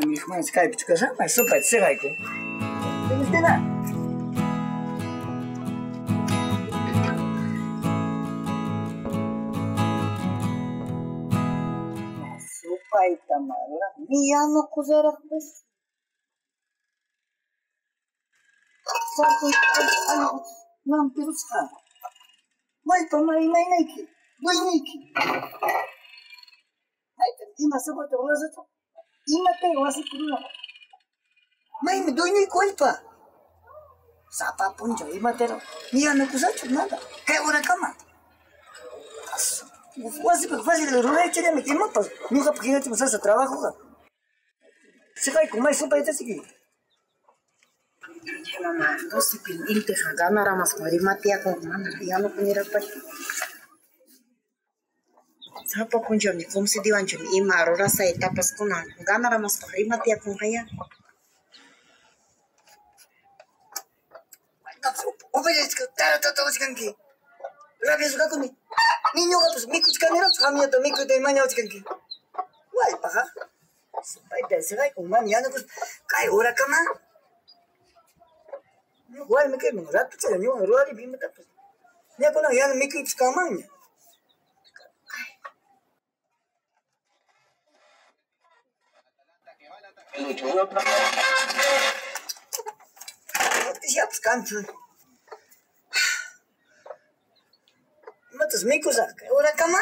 mi hijo, man, Skype, chicas, ¿ah? Sopa, se va, hijo. ¿Te da? Sopa y tamadora, ni ya no cosera, pues. Saco, no, pero está. Vai tomar e nem Nike. Dois Nike. Aí tem uma sopa de rosa. E uma tem rosa por lá. Mas me dois Nike olha pá. Sapa punja e matero. Nia não custa nada. Que hora cama. Quase porque faz ele rolar e tira me queima pá. Nunca porque não temos esse trabalho. Se vai com mais sopa esse aqui. Mamá, no se pinta gana ramas mari matia con mana ya no punira pa sapa kunjo ni kom si diwan chun ima arora sa etapas kuna gana ramas mari matia con kaya Obedes que tata oskanki rabi suka kuni niño ga pues miku chkanera famia to miku de maña oskanki wai paja pai de se vai con mañana pues kai hora cama. Igual me quedé, me rato, se dañó, robar y bien, pues. Ya con la ya no me quedé escamaña. Ya, pues, canto. Matas micos, ahora cama.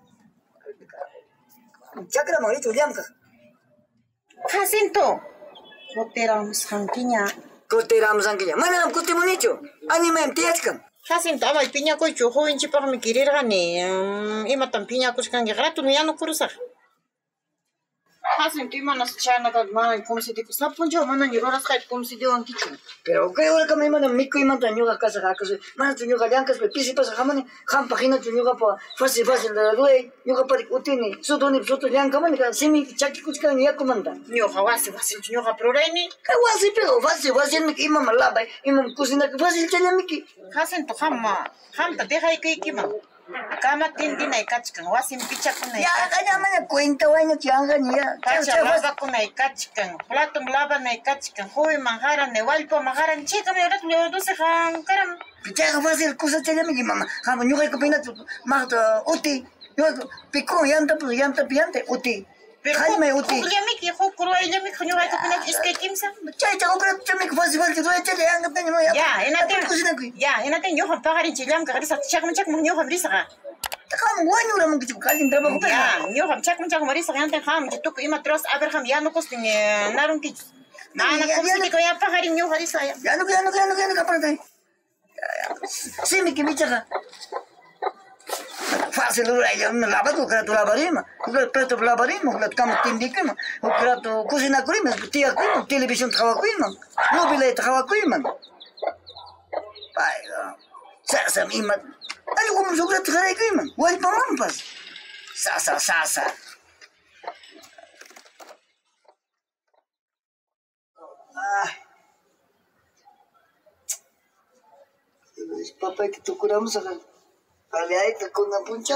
Chakra, Mauricio, Llamka. Jacinto, Coteramos Janquiña. Coteramos Janquiña. Mana, nam cote monicho. Anima en tiachkan. Jacinto, abay piña cocho, joven chipar me querer gane. Ima tan piña coscan que grato, no ya no cruzar. Jacinto, ima nas chana kad mana, como se dice, sapunjo, mana, ni roras kai, como se dio anquicho. Pero que ahora que me mandan mico y mandan yoga casa casa. Mana tu yoga llancas me pisi pasa jamani. Jam pagina tu yoga pa fácil la ruey. Yoga pa utini. Sotoni soto llanca mani ka simi chaki kuchka ni ya comanda. Yoga wasi tu yoga proreni. Que wasi pero fácil mi ima malaba. Ima cocina que fácil chanya miki. Jacinto hamma ta deja iki ma. Kama tindina ikachkan wasi pichakuna. Ya kaya mana cuenta vaina changa ni ya. Kacha lava kuna ikachkan. Plato lava na ikachkan. Joy manjaran ne walpo manjaran chica me ahora yo doce han karam. Pichaga fácil cosa chanya miki mama. Jama yoga que pina tu mahta uti. Yoga pico yanta piante uti. Jaime uti. Ya miki jo kuro ella mi khonyo hay kapina iske kimsa. Chay chago kra chami fácil ruey chale anga tanya no ya. Ya enaten yo han pagarin chilam ka risa chakman chakman yo han risa. Takam wanyo ramon kichu kalin trabajo pa. Ya yo han chakman chakman risa yanten ham jituk ima tros abraham ya no kostin narun kich. Mana komsi ko ya pagarin yo han risa ya. Ya no kapana tay. Simi que bichaga. Fácil ruey me lava tu kra tu lavarima. Plato lavarima, kra kam tindikima. Kra tu cocina kurima, tia kurima, televisión trabajo kurima. Mobile trabajo kurima. Ay, sasa mima. Ay, como yo creo que trae kurima. Guay pa mampas. Sasa. Ay. Papá que tu curamos acá. Vale, ahí te con un puncho.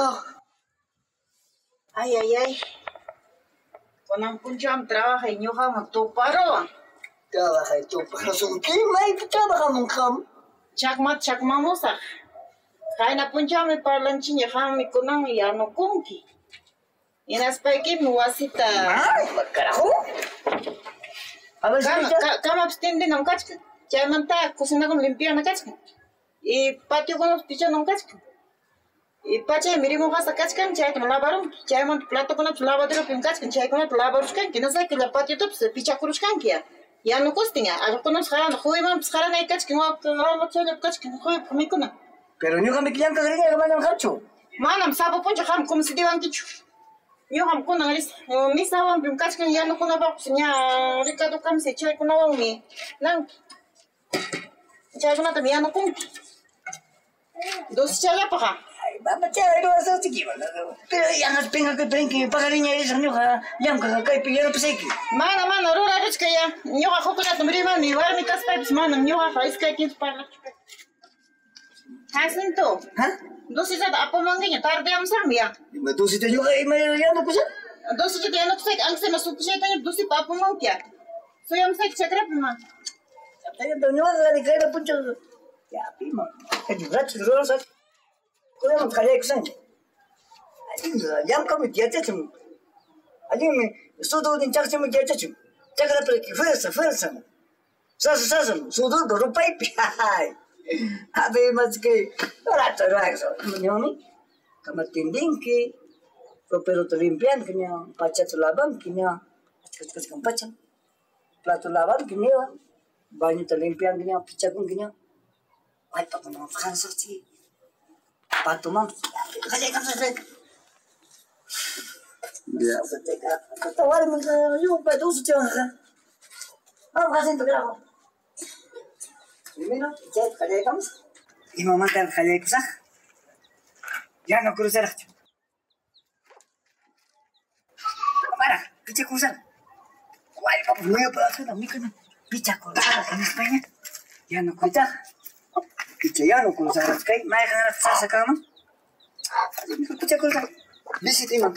Ay. Con un puncho trabaja y yo ham to paro. Trabaja y tú, pero son qué mai trabajamos cam. Chakmamosa. Kaina puncha me parlanchi ya ham mi kunang ya no kunki. En aspeki mi wasita. Ay, carajo. A ver, Kama abstende no kachka. Chaymanta cocina con limpia na kachka. Y patio con los pichos no kachka. Y pacha mirimo gasa kachkan chay con lavaron. Chaymanta plato con la lavadero pim kachkan chay con la lavaruskan. Que no sé que la patio top se picha kuruskan kia. Ya no costinga. A con los jaran, juegan jaran ay kachkan. No chole kachkan. Juegan por mi kuna. pero yo que me quedan que agrega que me hacho. Manam sabo poncho ham como se divan kichu. Yo ham kuna ngaris. Mi sawan bim kachkan ya no kuna ba nya Ricardo kam se chay kuna wa mi. Nang. Chay kuna tam ya no kun. Dos chay ya pa. Ay, vamos chay lo hace chiqui. Pero ya no tenga que trinque pagariña esa ñoja, ya que cae pillado peseki. Mana rura rechka ya. Ñoja hokuna tam riva mi war mi kas pipes mana ñoja faiska kin parla. Jacinto. ¿Ah? Dosis ada apa mangganya tarde am sam ya. Me tú si te yo me ya no cosa. Dosi kita anak saya angsa masuk saya tanya dosi papa mau kia. So yang saya cakap memang. Saya dengar dari kaya pun cuy. Ya, pima. Berat terus saya. Kau yang kaya kesan. Aji jam kami dia cacing. Aji sudah di cacing dia cacing. Cakap pergi first. Sasa sudah berupai pihai. Abi macam orang terang so. Menyomi. Kamar tinding ke. Pero tu limpian kena pacat labang kena kas pacat. Plato labang kena banyak tu limpian kena pacat pun kena. Ay pa kung kan sorti. Patumang kaya kan sa dia katawar mo ka yung pa doon sa ka. Kasi to grabo. Mira, chat kaya kan. Imamatan kaya ko sa. Ya no crucer. Para, picha cruzar. ¿Cuál pa nuevo pedazo de micro? Picha cruzar en España. Ya no cruzar. Picha ya no cruzar. ¿Qué? ¿Me dejan hacer esa cama? Picha cruzar. Visite man.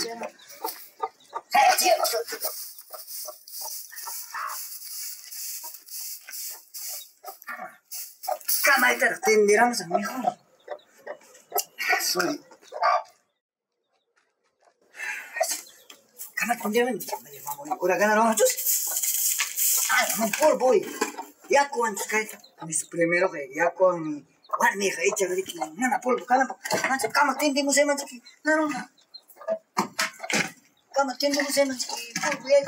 Cama ita tendríamos a mejor. Sorry. Cama tendríamos. Ora gana no muchos. Ah, no por boy. Ya con kaita. Mis primero que ya con Wan mi hecha de que nana polvo cama. Mancha cama tendríamos en mancha que no. Cama tendríamos en mancha que polvo ya.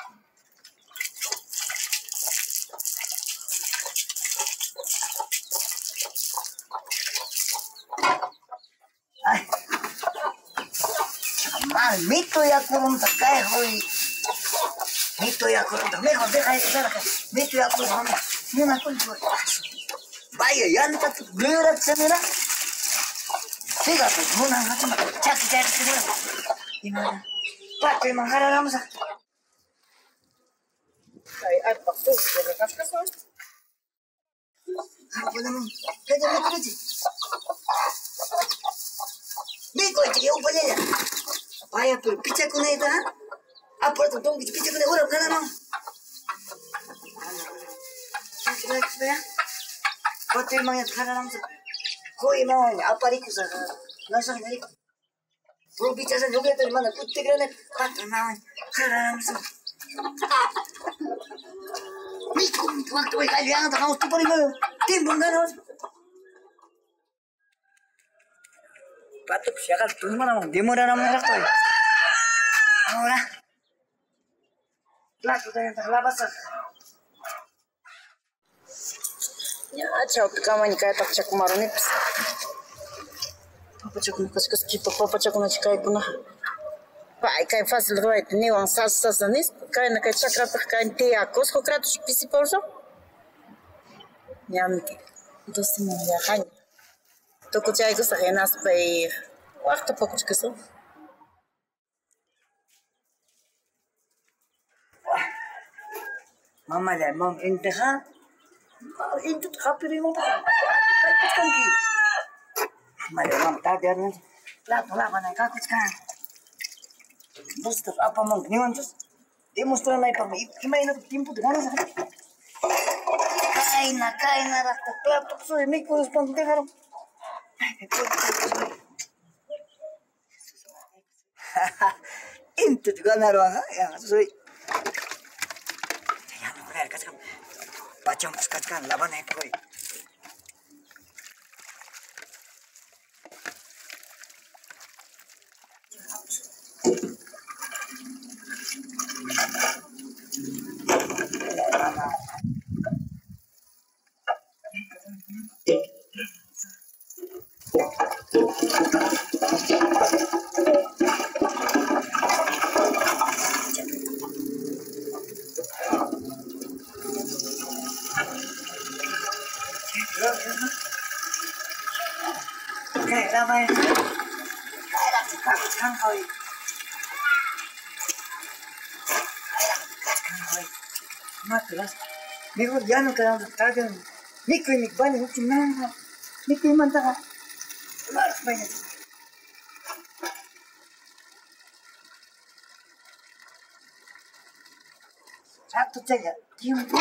Ay. Mal mito ya kurun takai hoy. Mito ya kurun tak mejor deja de estar acá. Mito ya kurun. Muna kulpo. Vaya ya no te glera semana. Siga pues muna hacemos chat semana. Y nada. Pato y manjara vamos a. Ay, ay, pato, ¿te cascas hoy? Ah, podemos. ¿Qué te metes? Nico, te quiero poner. Vaya, pero picha con ella. Ah, por tanto, picha con ella, ¿verdad, no? Espera. Pato y manjara vamos a. Koi mau apa rikus ah? Nasa ni. Pro picha sa joget tu mana kutte kerana pato mau. Haram sa. Nico, waktu ay kaya ang takaw tu pari mo. Timbang ganon. Pato siya tu mana mo demora na mo rakto. Ahora. Plato tayo labas. Ya, chao, kama ni kaya takcha kumaruni. Papa chakuna kaskas kipa papa chakuna chikai kuna. Pai kai fácil right ni wang sas nis kai na kai chakra pa kai tia kos ko krato pisi porso. Nyam ki. Dosi mo ya kan. To ko chai ko sa renas pai. Waktu pa ko chkaso. Mama le mom intaha. Itu kapiri mo pa. Kuch kam ki. Male mam ta der na. La na ka kuch ka. Basta apa mo ni wantus. Demonstra na pa mi. Kimay na tempo de ganas. Kaina rakta plato so mi corresponde dejaron. Inte te ganaron, ya soy. Ya no voy a cascar. Pacham kaskan laban hai koi. Okay, damai. Kaya kan koi. Matras. Mejor ya no quedamos tarde. Nico y mi padre no tienen nada. Nico y manda. Vaya. Rato caya, tiempo.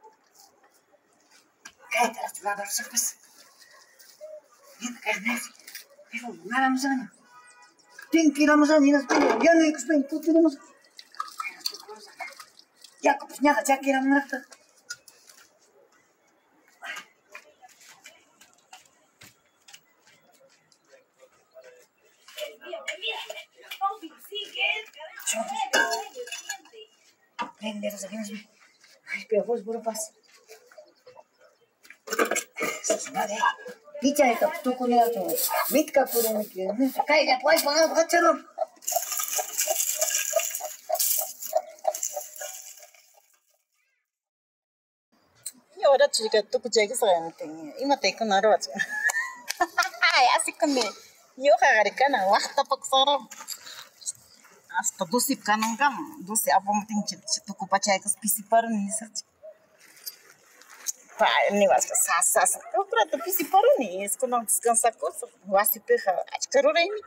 Cállate las chuladas, ¿sabes? Mira, carnes. Pero nada más año. Tienen que ir a más años, ya no hay que esperar, tú tenemos. Ya, pues nada, ya que era muerta. Prende los aviones. Ay, pero vos, puro paz. Madre, picha de tú con el otro. Mitka puro me quedo. Cállate, pues, para no hacerlo. Y ahora chica, tú que llegues a la y me te con arroz. Ay, así con me. Yo jagaricana, guasta paxara. Hasta 12 kanan gam, 12 abom tinchit, tu kupacha que pisiparon ni sa. Pa, ni vas que sa. Eu prato pisiparon ni, es con descansa cosa. Wasi peja, achkaro reimi.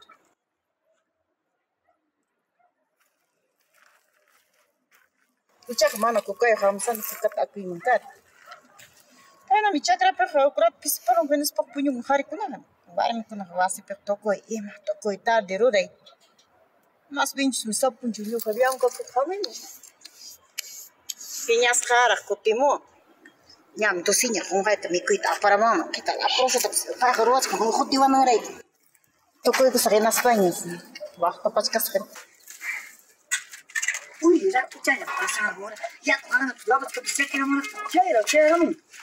Kuchak mana kukai hamsan sikat aku imankat. Ana mi chakra peja, eu prato pisiparon con es papunyo hari kunahan. Barang kuna wasi pe tokoi tarde rorei. Mas bem me sabe com Julio que havia que caminho. Tinhas cara que timo. Nham tu sinya com vai também cuida para mama. Kita lá prosa para garotos com o dia não rei. Tu cuida só nas banhas. Wah, papas kaskan. Ui, já tu já passa agora. Já tu anda tu lava tu precisa que não. Cheira.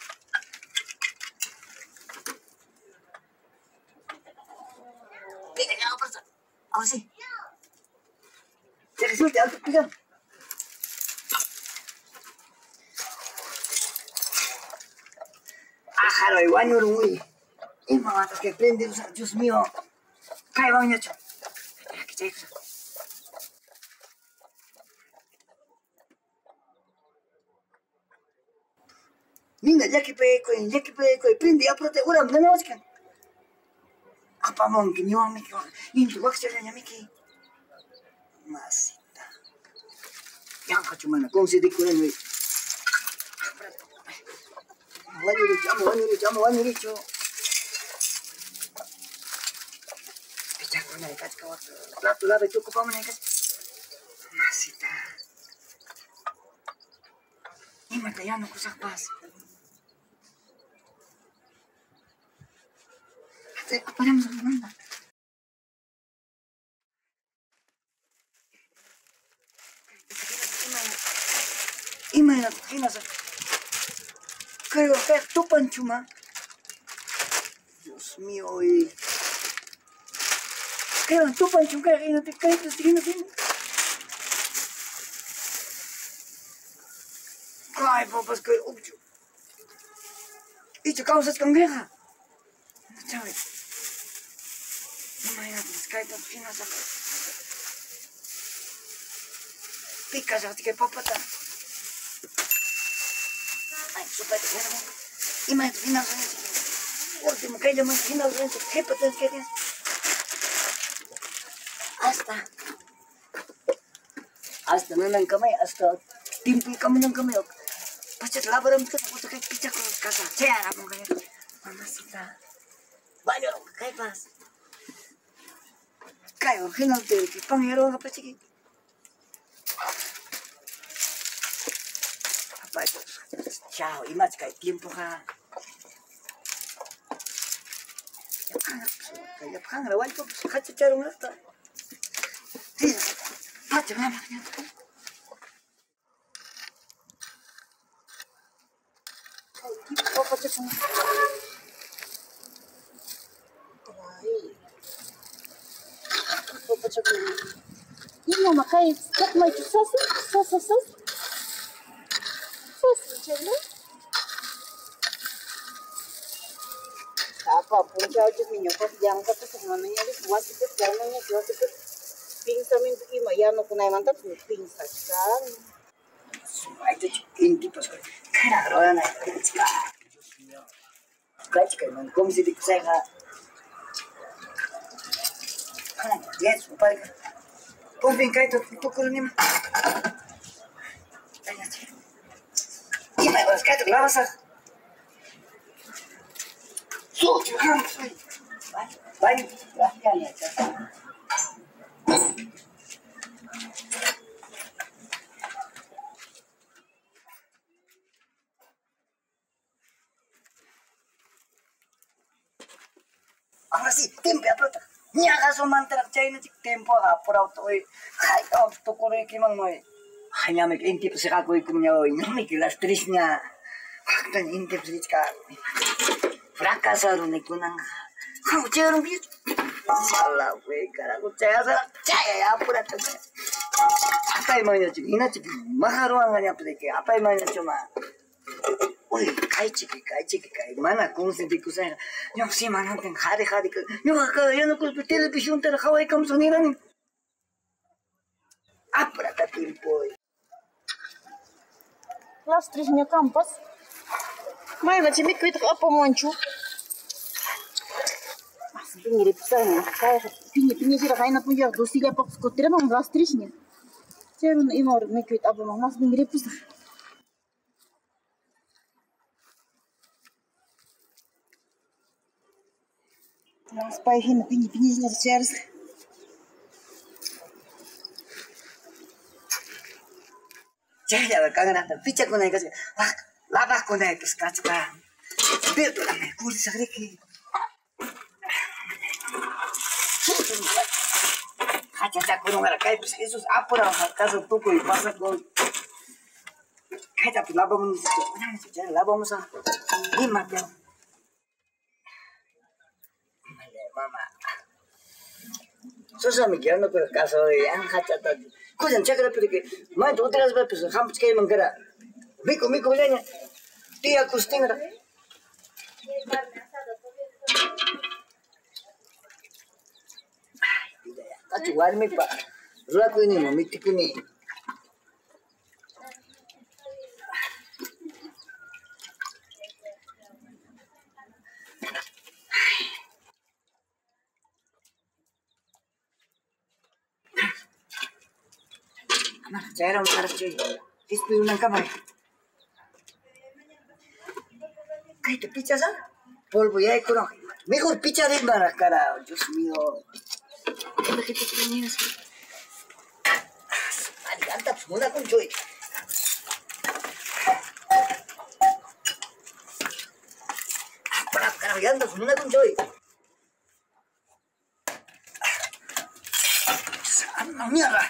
Pega já passa. Assim. Resulta alto pisan. Ajaro, igual no muy. Y mamá, que prende, Dios mío. Cae baño hecho. Aquí está eso. Minga, ya que pegué, prende, ya prote, ahora, no me vas a. Apa mong, que no me quedo. Ni tu wax ya me quedo. Masita. Yang kacumana, kung si dikulan mo. Wani richo. Picha ko na ikat ka wat. Plato labe tu ko pa man ikat. Masita. Ima tayano ko sa pas. Ate, apa naman sa manda? Ima na kina sa. Creo que tu panchuma. Dios mío, creo tu panchuma que no te caes, te siguen haciendo. Ay, papas que obvio. Y tu causa es con guerra. No sabes. Imagínate, es que hay tantas finas acá. Picas, así que papata. Ay, súper bueno. Imagínate, final último que hay más final ¿qué patas que tienes? Hasta no nang kamay, hasta timpul kami ng kamay. Pachat labaram ka sa kay picha ko kasa. Chera mo kaya. Mamacita. Banyo kay pas. Kayo final te panghero nga pachiki. Apa itu? Ciao, imaj kay tiempo ka. Kaya pang rawal ko kacharong nata. Pacha mama niya. Apa cakap? Apa cakap? Ini mama kai tak mai tu sos. Sos je. Apa pun jauh je minyak yang kata sebenarnya di buat itu jalannya buat itu pingsan itu ima ya no kunai mantap pingsan. Semua itu inti pas cara orang nak cakap. Cakap man kom si dikisah ka. Kan yes upar. Kom pingkai tu pukul ni. Tanya sih. Mas kayak terlalu sah. So, baik, bahkan ya. Apa sih tempe apa tuh? Nyaka sumanterak China cik tempo apa auto hai auto kore kimang moi. Hanya mek intip sekaku ikumnya oi nami kelas trisnya. Waktu intip sedikit frakasaru nih kunang. Kau cerung gitu. Salah gue karena aku caya apa dah tuh. Apa yang mainnya cik? Ina cik mahal ruangannya apa deh? Apa yang mainnya cuma? Oi, kai mana konsep itu saya? Yang sih mana teng hari ke. Yang aku televisi untar kawai kamu sendiri nih. Apa dah timpo? Kelas trisnya kampus. Mai macam ni kita apa muncul? Masih mirip saya. Saya pinnya sih rakyat punya dosi apa skotir bang kelas trisnya. Saya nak imor mikir apa bang masih mirip sah. Mas pai hin pinnya sih share. Jaya kangen ada picak mana kasih. Wah, labah kau naik terus kaca. Biar tu lama kulit sakit. Kaca cak kurung ada kayak terus Yesus apa orang kasih tuku pasak kau. Kayak tapi labah mun itu. Mana sih jaya labah musa. Lima dia. Mama. Susah mikir nak kasih yang kaca tadi. Kau jangan cakap pergi. Main tu terus berpikir. Kamu cakap mengkara. Miku bilangnya. Dia kusting ada. Tidak ya. Kacau warmi pak. Laku ini memitik ini. Saya orang harus cuy. Istilah nang kamar. Kayak tu picha sah. Polvo ya kurang. Mejor picha de mana cara. Dios mío. Apa kita punya sih? Ani anta semua pun cuy. Apa cara anda semua pun cuy. Sana mierda.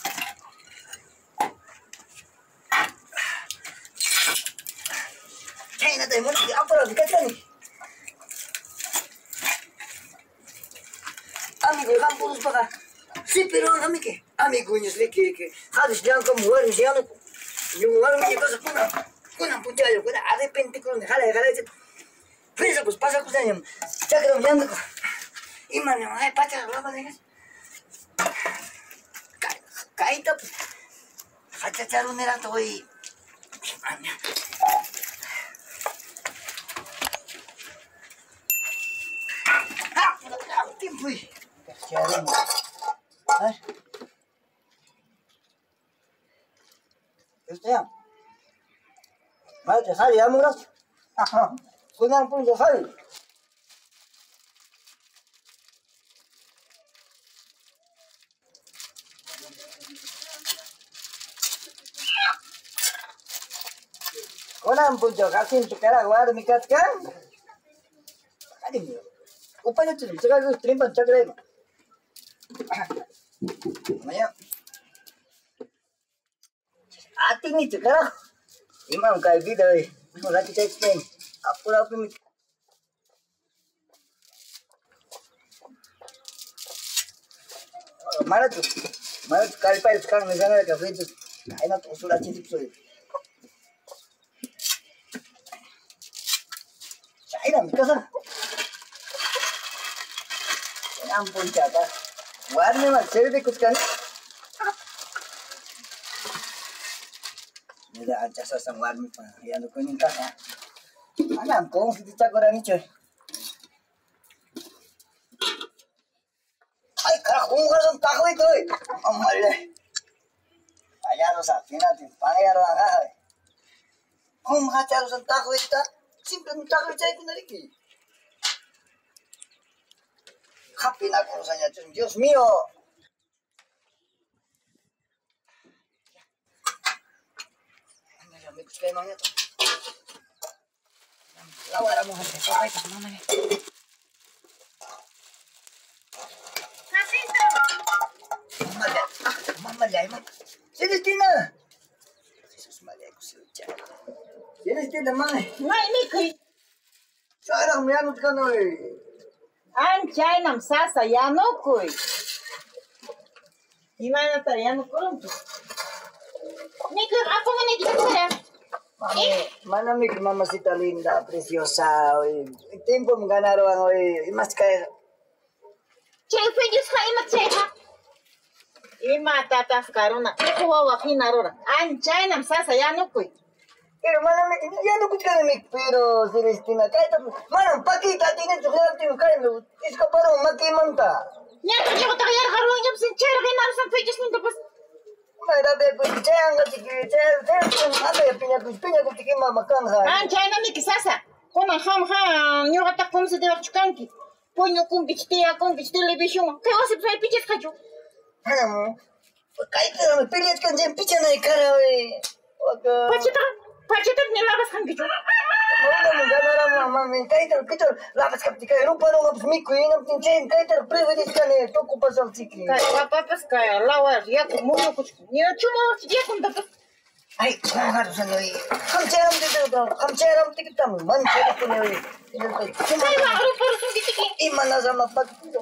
Mau apa lagi kata nih? Amigo kampus baka. Si pero kami amigo niya ke harus jangan kamu warin jangan yung warin niya kasi kuna punta yo kuna arrepenti ko hala presa pues pasa ko sa niya chakra mo ko iman niya ay pacha laba de kahit tapos hachacharo nila to ay tiempo y ya Mate hari ya muras kunang pun hari kunang pun kasi tukara war mikat kan kadi mo upaya tu sekarang terima cakap Maya. Ati ni sekarang imam kayak gitu deh. Mau lagi saya explain. Aku mana tuh kali pakai sekarang misalnya kafe itu enak sudah cicip sudah. Saya nak mikir ampun cakap. Warna mah cewek deh kuskan. Ini dah aja sasang warna mah. Yang aku minta ya. Mana ampun kita cakap orang ini. Ay karak umur tahu itu. Amal deh. Ayah dosa, kena tu. Panggil orang ah. Kung hacharo sa taco ita, simple ng taco ita ko nariki. Happy na ako sa niya. Diyos mio. May gusto kayo mga ito. Lawara mo hati. Kapay ka mama niya. Jacinto! Mamalay mo. Celestina! Jesus, malay ko si Ucha. Celestina, may. May Mikoy. Sarang miyanot ka na eh. Ang chay nam sasa yanokoy. Imay na tayo yanokoy. Mikoy, ako man ay gitara. Mami, manamig mamacita linda, preciosa. El tiempo me ganaron hoy. Y más que Chay, pwedus ka imat chay ha? Ima tatas karuna. Ikuwa wakinarora. Ang chay nam sasa yanokoy. pero manamig, ya no kuch kanamig, pero Celestina, kahit manam, pakita tinin to kaya tinin kayo, iskaparo, makimanta. Nya, kaya ko takayar karuang yung sin chay, kaya narosan pwedus nito pas. May rabi ko, chayang nga tiki, chayang, ano yung pinya ko tiki mamakan ha. Ang chay nam ikisasa. Kung ang ham nyo katak kung sa diwak chukanki. Punyo kung bichtiya, kung bichtelebisyon. Kaya wasip sa ipichit ka jo. Ano mo, kahit pilit ka dyan, picha na ikara eh. Pachitak nilabas kang gito. Wala mo, gano'n lang mami. Kahit kito, lapas ka pati kayo. Rupa nung kapos miko, yun ang tinchain. Kahit privilege ka na, toko pa sa tiki. Kaya papas kaya lawar, yaku muyo kuchku. Niyo chumo, yakun tapas. Ay, kung haros ano eh. Kamcharam dito, kamcharam tiki tamu. Mancharam ko na eh. Kaya rupa-rusong ditiki. Iman na sa mapagpito.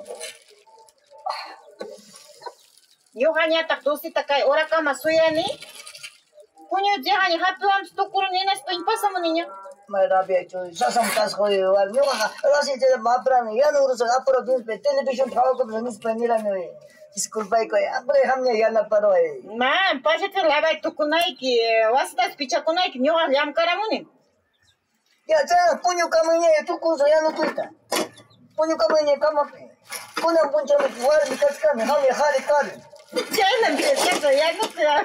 Yo hanya tak dosi takay ora ka masuya ni. Punyo jehani hatuam stokuro ni nas pain pasamo niño. May rabi ay choy. Sasamtas ko yun. Yung kasi sila mapran. Yan uros ang apuro din. Television tawag ko sa nispa nila nyo eh. School bike ko eh. Apre hamnya yan na paro eh. Man, pachitak labay tukunay ki. Wasitas pichakunay ki. Nyo yam karamuni. Ya, sana punyo kami niya. Tuko sa yan utuita. Punyo kami niya kamapi. Punang puncha mo. Wala mi kaskami. Hamya hari kari. China biasa ya no kaya.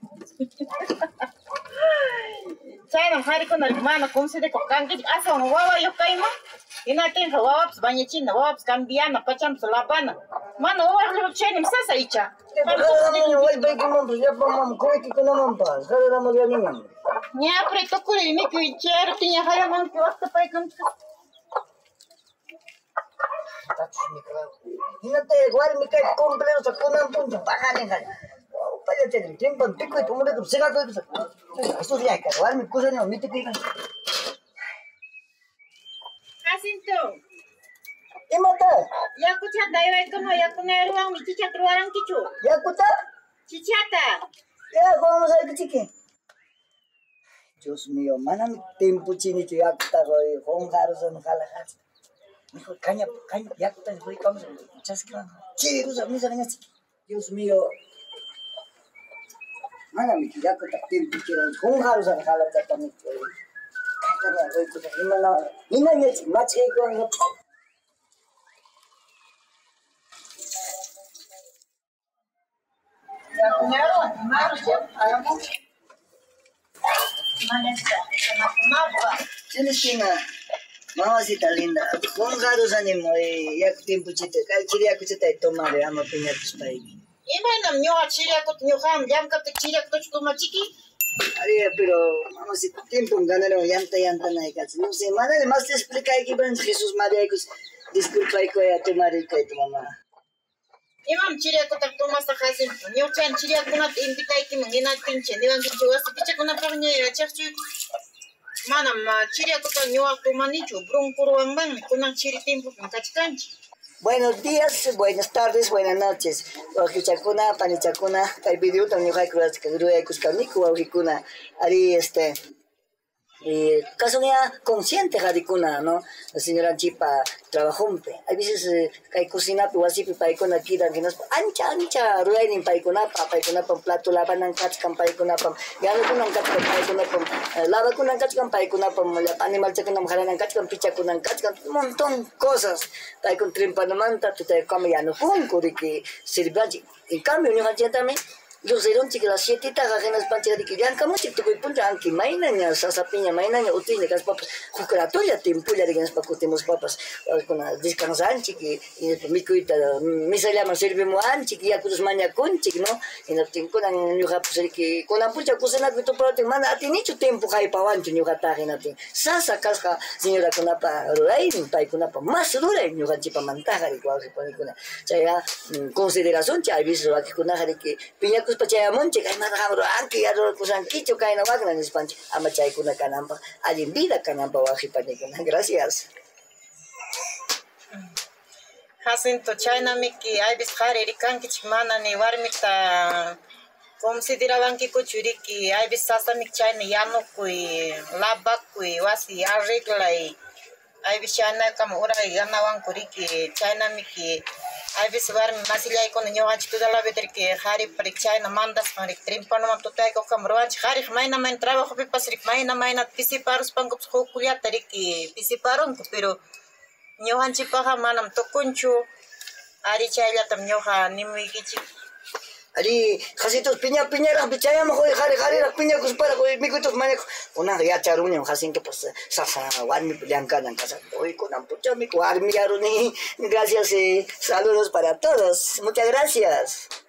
China hari ko na mana kung sede ko kangkit asa no wawa yo kaima. Inatin ka wawa banya China wawa kambiana pacham sulabana. Mana wawa lo China sasa icha. Kaya naman yung way bike mo. Ya pa mam. Kuwait ko naman pa. Kaya naman yan yan. Nya pre to kuri mi ku chair tinya haya man ki wasta pai kam. Hinatay, wala mi kahit komplero sa kunang punto. Bakanin ka. Pala tayo, timpang tikoy, tumulit ko, sigaw ko sa... Gusto siya ka, wala mi kusa niyo, mitikoy ka. Jacinto, Imata, yaku cha daiwai ko no yaku na ruang mi chicha truarang kichu. yakuta, Chichata. ya, kung mo sa ikitsiki. Diyos mío, manang tempo chinicho yakuta ko, kung karo sa nakalakas. Dijo, caña, yakuta, hoy kamo sa chaskan. Chiri, sa misa kanya siki. Diyos mío. Mana mi yakuta tempo chiran, kung karo sa nakalakas kami. Kaya hoy ko sa ina niya, match ko ang Yaku na ruang, maru siya, alam mo. Manesta, mapa. Celestina, mamacita linda, kung karo sa nimo, yak tempo chite, kaya chiri ako chita tomare, ama pinyatos pa iki. Imay nam nyo at chiriya ko nyo kam, jam ka chiriya ko to machiki. Aria, pero mamacita, tempo ganalo, yanta na ikas. No sé, manale, mas te explica iki ba, Jesus Maria, ikus, disculpa iko ya tomare iko ito mama. Imam chiriya ko tak tumas sa kasin. Nyo chan chiriya ko na imbita iki mangina tinche. Nilang kincho wasta picha ko na parang niya chakchu. Manam chiriya ko tak nyo ak tumanichu. Brong puro ang bang kunang chiri tempo ng kachikanchi. Buenos días, buenas tardes, buenas noches. Ojichakuna, panichakuna, kay video también kay kuras kagruya kuskaniku ojikuna. Ari caso niya consciente jarikuna, ¿no? La señora Chipa trabajó. Hay veces kay cocina pi wasipi paikuna kida que nos ancha ruenin paikuna pa plato lava ng kachkan paikuna pa gano kunang kachkan paikuna pa lava kunang kachkan paikuna pa animal chakan ng haran ng kachkan picha kunang kachkan un montón cosas paikun trimpa naman ta tutay kami ano kung kuriki sirbaji. En cambio, niyo hacía también luceron chiqui las 7 taga genas pancha de que ya camuchik tu punta anki mainaña sasapiña mainaña utine kas papas jukratoya timpulla de genas pakutemos papas con descansan chiqui y mikuita misa llama servimo anchiqui ya kudos maña kunchik no y no tin con ñuja pues que con la pucha cocina que tu parte mana atinicho tiempo hay pawancho ñuja tajina tin sasa kasja señora con apa rain pai con apa más dura ñuja chipa mantaja de cual se pone con ya consideración ya visto aquí con de que piña kus pachaya monche kai mata hamro anki ya ro kusan kicho kai na wagna ni spanchi ama chay kuna kanamba allin vida kanamba waji pani kuna gracias. Jacinto China miki ay biskhari rikanki chimana ni warmita consideraban que kuchuriki ay bisasa mik China yano kui labak kui wasi arregla y ay bishana como ora ganawan kuriki China miki ay bis warmi masilay kon nyohan chituda la beter que hari parik China mandas parik trimpano man tutay ko kamruan hari maina main trabajo pi pasrik maina pisiparos pangkups kukulia tariki pisiparon pero nyohan chipaha manam tokunchu ari chayla tam nyoha nimuikichi Ali Jacinto piña ra bichaya mo jare la piña kus para mikutos manejo una ya charuño Jacinto pues sasa wan mi blanca en casa hoy con ampucha mi cuarmi aruni gracias saludos para todos muchas gracias.